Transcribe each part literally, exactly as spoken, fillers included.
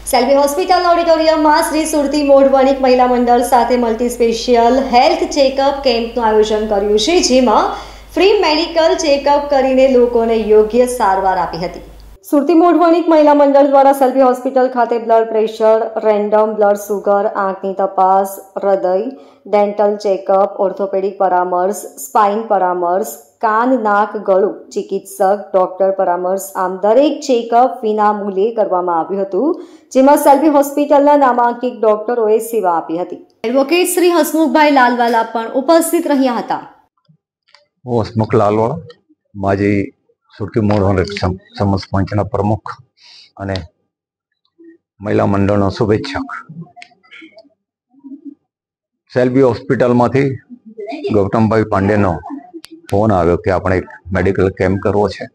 Shalby hospital ઓડિટોરિયમમાં શ્રી સુરતી મોઢવણિક મહિલા મંડળ સાથે multi special health checkup કેમ્પનું આયોજન કર્યું છે, જેમાં ફ્રી મેડિકલ ચેકઅપ કરીને લોકોને યોગ્ય સારવાર આપી હતી. સુરતી મોઢવણિક મહિલા મંડળ દ્વારા સેલ્બી હોસ્પિટલ ખાતે blood pressure, random blood sugar, આંખની તપાસ, હૃદય, ડેન્ટલ ચેકઅપ, ઓર્થોપેડિક પરામર્શ, સ્પાઇન પરામર્શ, કાન, નાક, ગળું, ચિકિત્સક, ડોક્ટર પરામર્શ આમ દરેક ચેકઅપ વિના મૂલ્યે કરવામાં આવ્યું હતું, જેમાં સેલ્બી હોસ્પિટલના નામાંકિત ડોક્ટરોએ સેવા આપી હતી. એડવોકેટ શ્રી હસમુખભાઈ લાલવાલા પણ ઉપસ્થિત રહ્યા હતા. હું હસમુખ લાલવાલા, માજી સુરતી મોઢવણિક સમાજ પંચના પ્રમુખ અને મહિલા મંડળનો શુભેચ્છક. સેલ્બી હોસ્પિટલમાંથી ગૌતમભાઈ પાંડેનો ફોન આવ્યો કે આપણે એક મેડિકલ કેમ્પ કરવો છે.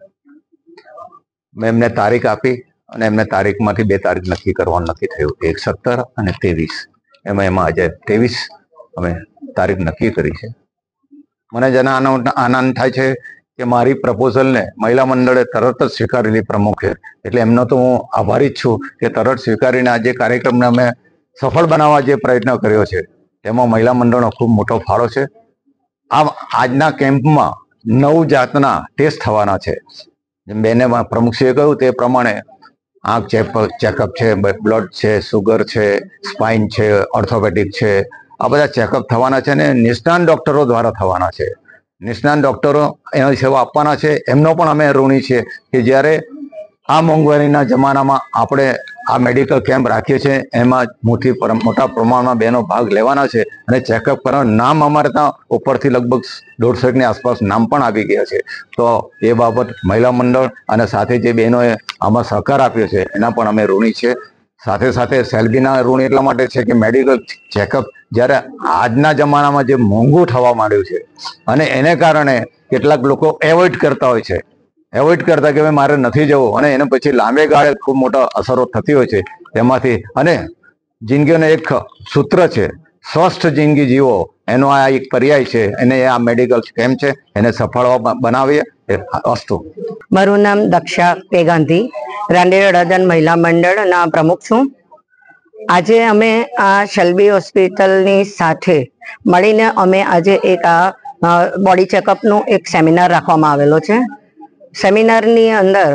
મેં એમને તારીખ આપી અને એમને તારીખમાંથી બે તારીખ નક્કી કરવાનું નક્કી થયું, એક સત્તર અને ત્રેવીસ. એમાં એમાં આજે ત્રેવીસ અમે તારીખ નક્કી કરી છે. મને જેના આનંદ થાય છે કે મારી પ્રપોઝલને મહિલા મંડળે તરત જ સ્વીકારેલી પ્રમુખે, એટલે એમનો તો હું આભારી જ છું કે તરત સ્વીકારીને આજે કાર્યક્રમને અમે સફળ બનાવવા જે પ્રયત્ન કર્યો છે તેમાં મહિલા મંડળનો ખૂબ મોટો ફાળો છે. આ આજના કેમ્પમાં નવ જાતના ટેસ્ટ થવાના છે. જેમ બેને પ્રમુખશ્રીએ કહ્યું તે પ્રમાણે આંખ ચેકઅપ છે, બ્લડ છે, સુગર છે, સ્પાઇન છે, ઓર્થોપેડિક છે, આ બધા ચેકઅપ થવાના છે અને નિષ્ણાત ડોક્ટરો દ્વારા થવાના છે. નિષ્ણાત ડોક્ટરો એની સેવા આપવાના છે. એમનો પણ અમે ઋણી છીએ કે જ્યારે આ મોંઘવારીના જમાનામાં આપણે આ મેડિકલ કેમ્પ રાખીએ છીએ, એમાં મોટી મોટા પ્રમાણમાં બહેનો ભાગ લેવાના છે અને ચેકઅપ કરવાનું નામ અમારે ત્યાં ઉપરથી લગભગ દોઢસોની આસપાસ નામ પણ આવી ગયા છે. તો એ બાબત મહિલા મંડળ અને સાથે જે બહેનોએ આમાં સહકાર આપ્યો છે એના પણ અમે ઋણી છે. સાથે સાથે સેલ્બીના ઋણ એટલા માટે છે કે મેડિકલ ચેકઅપ જ્યારે આજના જમાનામાં જે મોંઘું થવા માંડ્યું છે અને એને કારણે કેટલાક લોકો એવોઇડ કરતા હોય છે એવોઇડ કરતા કે ભાઈ મારે નથી જવું અને એને પછી લાંબે ગાળે ખૂબ મોટા અસરો થતી હોય છે તેમાંથી. અને જિંદગીનો એક સૂત્ર છે, સ્વસ્થ જિંદગી જીવો, એનો આ એક પર્યાય છે. એને આ મેડિકલ કેમ્પ છે એને સફળ બનાવીએ એ વસ્તુ. મારું નામ દક્ષા કે ગાંધી, રાંદેર અડાજણ મહિલા મંડળના પ્રમુખ છું. આજે અમે આ સેલ્બી હોસ્પિટલની સાથે મળીને અમે આજે એક આ બોડી ચેકઅપનું એક સેમિનાર રાખવામાં આવેલો છે. સેમિનારની અંદર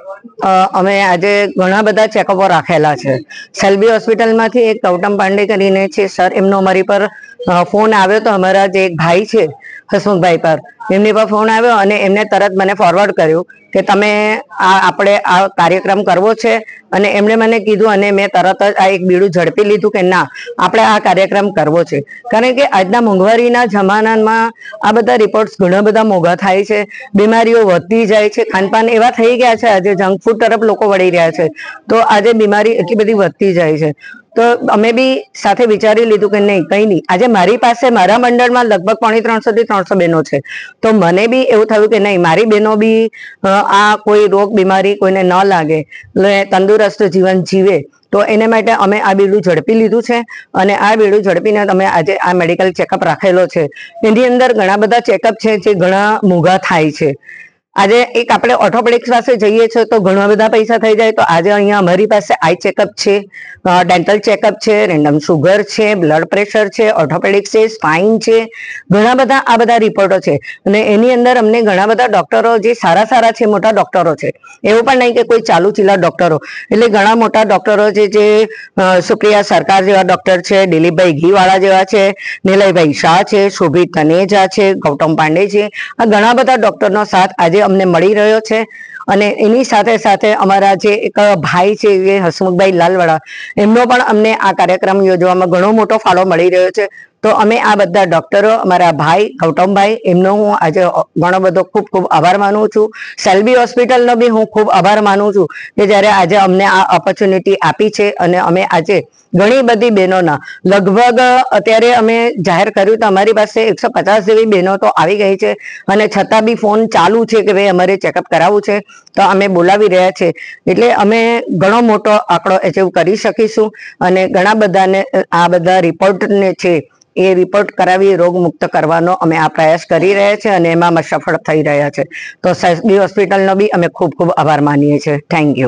અમે આજે ઘણા બધા ચેકઅપો રાખેલા છે. સેલ્બી હોસ્પિટલમાંથી એક ગૌતમ પાંડે કરીને છે સર, એમનો અમારી પર ફોન આવ્યો તો અમારા જે એક ભાઈ છે હસમુખભાઈ પર, એમની પર ફોન આવ્યો અને એમને તરત મને ફોરવર્ડ કર્યું કે તમે આ આપણે આ કાર્યક્રમ કરવો છે. અને એમણે મને કીધું અને મેં તરત જ આ એક બીડું ઝડપી લીધું કે ના, આપણે આ કાર્યક્રમ કરવો છે. કારણ કે આજના મોંઘવારીના જમાનામાં આ બધા રિપોર્ટ્સ ઘણા બધા મોંઘા થાય છે, બીમારીઓ વધતી જાય છે, ખાનપાન એવા થઈ ગયા છે, આજે જંક ફૂડ તરફ લોકો વળી રહ્યા છે, તો આજે બીમારી એટલી બધી વધતી જાય છે. તો અમે બી સાથે વિચારી લીધું કે નહીં, કંઈ નહીં, આજે મારી પાસે મારા મંડળમાં લગભગ પોણી ત્રણસો થી ત્રણસો બહેનો છે. તો મને બી એવું થયું કે નહીં, મારી બહેનો બી આ કોઈ રોગ બીમારી કોઈને ન લાગે, તંદુરસ્ત જીવન જીવે, તો એને માટે અમે આ બીડું ઝડપી લીધું છે. અને આ બીડું ઝડપીને તમે આજે આ મેડિકલ ચેકઅપ રાખેલો છે. એની અંદર ઘણા બધા ચેકઅપ છે જે ઘણા મોંઘા થાય છે. આજે એક આપણે ઓર્થોપેડિક્સ પાસે જઈએ છીએ તો ઘણા બધા પૈસા થઈ જાય, તો આજે અહીંયા અમારી પાસે આઈ ચેકઅપ છે, ડેન્ટલ ચેકઅપ છે, રેન્ડમ સુગર છે, બ્લડ પ્રેશર છે, ઓર્થોપેડિક્સ છે, સ્પાઇન છે, ઘણા બધા આ બધા રિપોર્ટો છે. અને એની અંદર અમને ઘણા બધા ડોક્ટરો જે સારા સારા છે, મોટા ડોક્ટરો છે, એવું પણ નહીં કે કોઈ ચાલુ ચીલા ડોક્ટરો, એટલે ઘણા મોટા ડોક્ટરો છે જે સુપ્રિયા સરકાર જેવા ડોક્ટર છે, દિલીપભાઈ ઘીવાળા જેવા છે, નિલયભાઈ શાહ છે, શોભિત તનેજા છે, ગૌતમ પાંડે છે, આ ઘણા બધા ડોક્ટરનો સાથ આજે અમને મળી રહ્યો છે. અને એની સાથે સાથે અમારા જે એક ભાઈ છે એ હસમુખભાઈ લાલવાડા, એમનો પણ અમને આ કાર્યક્રમ યોજવામાં ઘણો મોટો ફાળો મળી રહ્યો છે. તો અમે આ બધા ડોક્ટરો, અમારા ભાઈ ગૌતમભાઈ, એમનો હું આજે ઘણો બધો ખૂબ ખૂબ આભાર માનું છું. સેલ્બી હોસ્પિટલનો બી હું ખૂબ આભાર માનું છું કે જ્યારે આજે અમને આ ઓપોર્ચ્યુનિટી આપી છે. અને અમે આજે ઘણી બધી બહેનોના લગભગ અત્યારે અમે જાહેર કર્યું તો અમારી પાસે એકસો પચાસ જેવી બહેનો તો આવી ગઈ છે. અને છતાં બી ફોન ચાલુ છે કે ભાઈ અમારે ચેકઅપ કરાવવું છે, તો અમે બોલાવી રહ્યા છે. એટલે અમે ઘણો મોટો આંકડો એચીવ કરી શકીશું. અને ઘણા બધાને આ બધા રિપોર્ટને છે એ રિપોર્ટ કરાવી રોગ મુક્ત કરવાનો અમે આ પ્રયાસ કરી રહ્યા છે અને એમાં સફળ થઈ રહ્યા છે. તો સેલ્બી હોસ્પિટલનો બી અમે ખૂબ ખૂબ આભાર માનીએ છીએ. Thank you.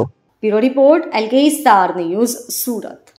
Bureau report L K star news Surat.